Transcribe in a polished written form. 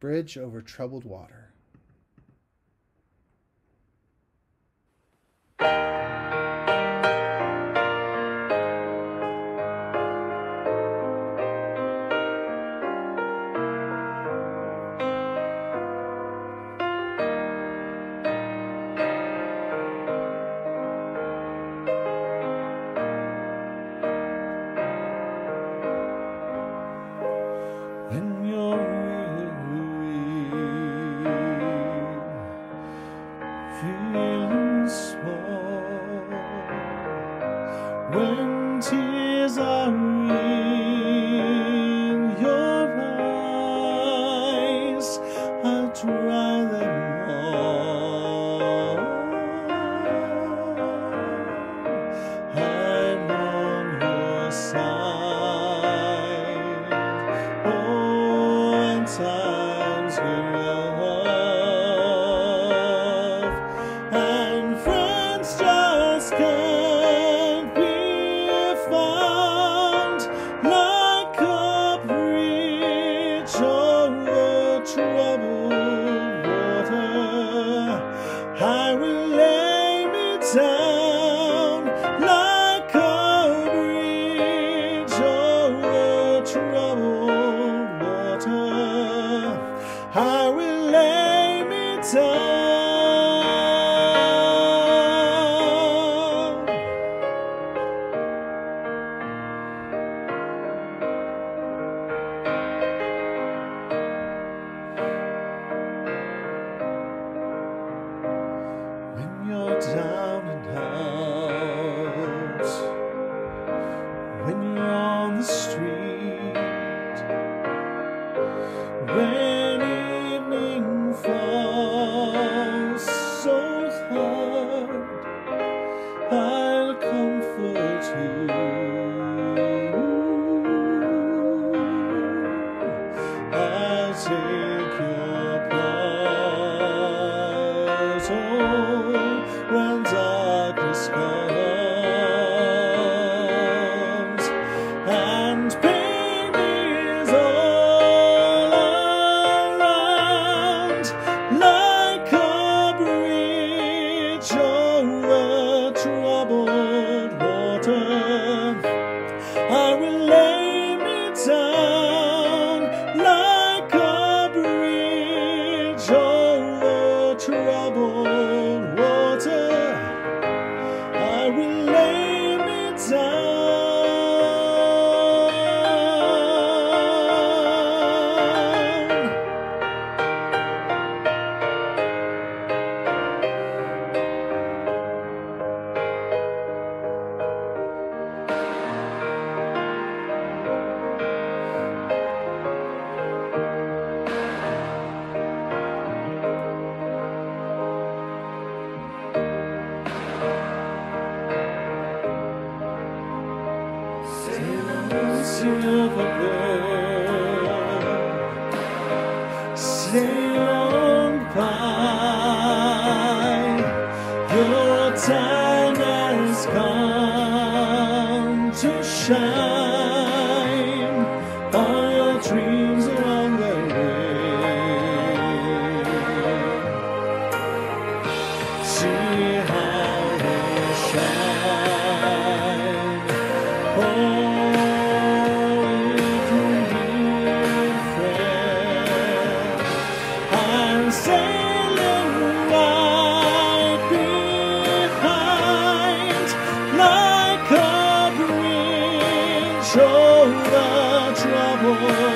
Bridge over troubled water. When you're feeling small, when tears are in your eyes, I'll dry them all. I'm on your side. Oh, and times get rough, and friends just can't be found, like a bridge over troubled water. I will lay me down like a bridge over troubled water. I will lay me down. When you're down and out, when you're on the street, when evening falls so hard, I'll comfort you. I'll take your part. Oh, when darkness comes and pain is all around, like a bridge over troubled water, I will lay me down like a bridge over troubled water. I will lay me down. Silver bird, sail on by. Your time has come to shine. All your dreams along the way. See how they shine. Oh, sailing right behind, like a bridge over troubled